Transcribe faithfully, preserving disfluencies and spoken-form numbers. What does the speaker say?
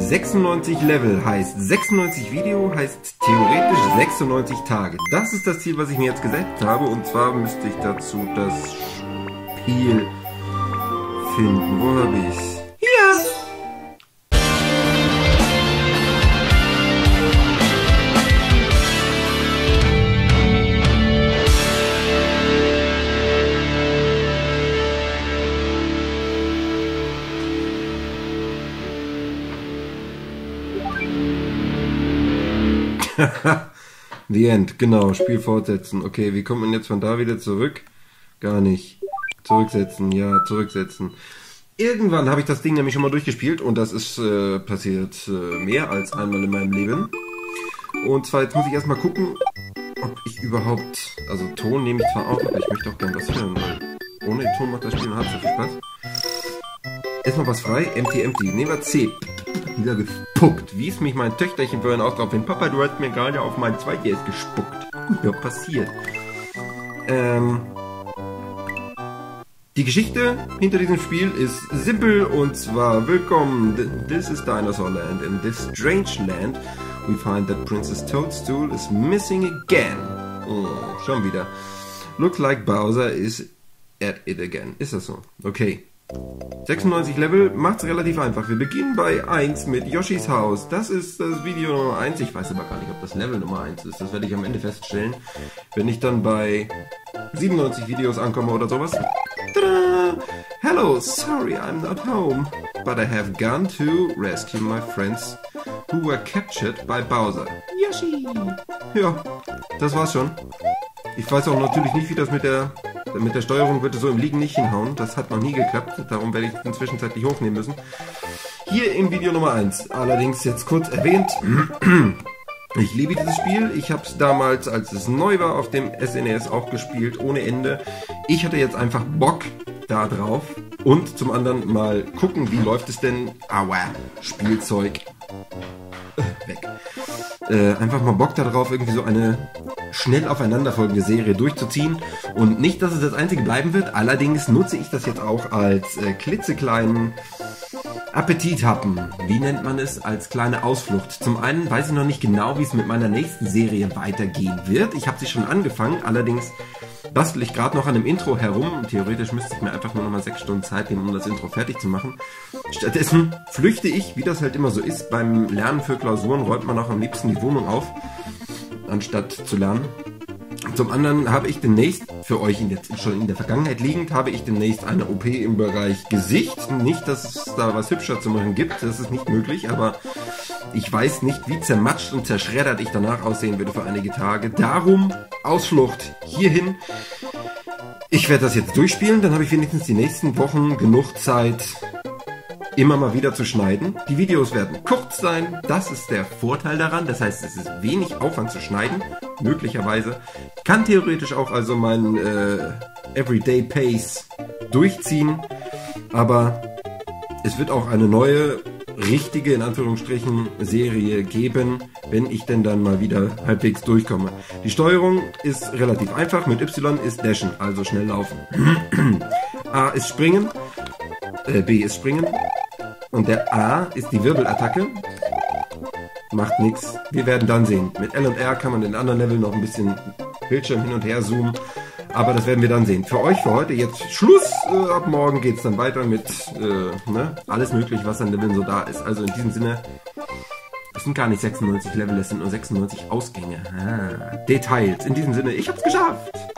sechsundneunzig Level heißt sechsundneunzig Video, heißt theoretisch sechsundneunzig Tage. Das ist das Ziel, was ich mir jetzt gesetzt habe, und zwar müsste ich dazu das Spiel finden. Wo habe ich's? Hier! The End, genau, Spiel fortsetzen. Okay, wie kommt man jetzt von da wieder zurück? Gar nicht. Zurücksetzen, ja, zurücksetzen. Irgendwann habe ich das Ding nämlich schon mal durchgespielt, und das ist äh, passiert äh, mehr als einmal in meinem Leben. Und zwar, jetzt muss ich erstmal gucken, ob ich überhaupt, also Ton nehme ich zwar auf, aber ich möchte auch gern was hören, weil ohne Ton macht das Spiel hat so viel Spaß. Erstmal was frei, empty, empty. Nehmen wir C. Wieder gespuckt. Wie es mich mein Töchterchen vorhin auch drauf hin. Papa, du hast mir gerade auf mein Zweijähriges gespuckt. Ja, passiert. Ähm, die Geschichte hinter diesem Spiel ist simpel, und zwar: Willkommen, this is Dinosaur Land. In this strange land we find that Princess Toadstool is missing again. Oh, schon wieder. Looks like Bowser is at it again. Ist das so? Okay. sechsundneunzig Level macht's relativ einfach. Wir beginnen bei eins mit Yoshis Haus. Das ist das Video Nummer eins. Ich weiß aber gar nicht, ob das Level Nummer eins ist. Das werde ich am Ende feststellen, wenn ich dann bei siebenundneunzig Videos ankomme oder sowas. Tada! Hello, sorry I'm not home, but I have gone to rescue my friends who were captured by Bowser. Yoshi! Ja, das war's schon. Ich weiß auch natürlich nicht, wie das mit der mit der Steuerung wird, so im Liegen nicht hinhauen. Das hat noch nie geklappt. Darum werde ich es inzwischen zeitlich hochnehmen müssen. Hier im Video Nummer eins. Allerdings jetzt kurz erwähnt. Ich liebe dieses Spiel. Ich habe es damals, als es neu war, auf dem S N E S auch gespielt, ohne Ende. Ich hatte jetzt einfach Bock da drauf. Und zum anderen mal gucken, wie läuft es denn. Aua, Spielzeug. Weg. Äh, einfach mal Bock darauf, irgendwie so eine schnell aufeinanderfolgende Serie durchzuziehen. Und nicht, dass es das einzige bleiben wird, allerdings nutze ich das jetzt auch als äh, klitzekleinen Appetithappen. Wie nennt man es? Als kleine Ausflucht. Zum einen weiß ich noch nicht genau, wie es mit meiner nächsten Serie weitergehen wird. Ich habe sie schon angefangen, allerdings bastel ich gerade noch an dem Intro herum. Theoretisch müsste ich mir einfach nur noch mal sechs Stunden Zeit nehmen, um das Intro fertig zu machen. Stattdessen flüchte ich, wie das halt immer so ist, beim Lernen für Klausuren räumt man auch am liebsten die Wohnung auf, anstatt zu lernen. Zum anderen habe ich demnächst, für euch in der, schon in der Vergangenheit liegend, habe ich demnächst eine O P im Bereich Gesicht. Nicht, dass es da was hübscher zu machen gibt, das ist nicht möglich, aber ich weiß nicht, wie zermatscht und zerschreddert ich danach aussehen würde für einige Tage. Darum Ausflucht hierhin. Ich werde das jetzt durchspielen, dann habe ich wenigstens die nächsten Wochen genug Zeit, immer mal wieder zu schneiden. Die Videos werden kurz sein, das ist der Vorteil daran. Das heißt, es ist wenig Aufwand zu schneiden, möglicherweise. Kann theoretisch auch also mein äh, Everyday Pace durchziehen, aber es wird auch eine neue, richtige, in Anführungsstrichen, Serie geben, wenn ich denn dann mal wieder halbwegs durchkomme. Die Steuerung ist relativ einfach. Mit Y ist Dashen, also schnell laufen. A ist Springen, äh, B ist Springen. Und der A ist die Wirbelattacke. Macht nichts. Wir werden dann sehen. Mit L und R kann man in anderen Leveln noch ein bisschen Bildschirm hin und her zoomen. Aber das werden wir dann sehen. Für euch für heute jetzt Schluss. Äh, ab morgen geht es dann weiter mit äh, ne, alles mögliche, was an Leveln so da ist. Also in diesem Sinne, es sind gar nicht sechsundneunzig Level, es sind nur sechsundneunzig Ausgänge. Ah, Details. In diesem Sinne, ich hab's geschafft.